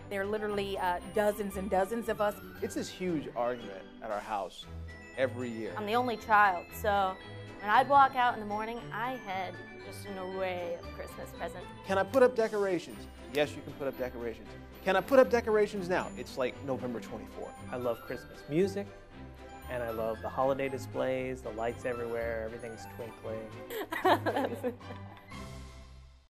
There are literally dozens and dozens of us. It's this huge argument at our house every year. I'm the only child, so when I'd walk out in the morning, I had just an array of Christmas presents. Can I put up decorations? Yes, you can put up decorations. Can I put up decorations now? It's like November 24th. I love Christmas music, and I love the holiday displays, the lights everywhere, everything's twinkling.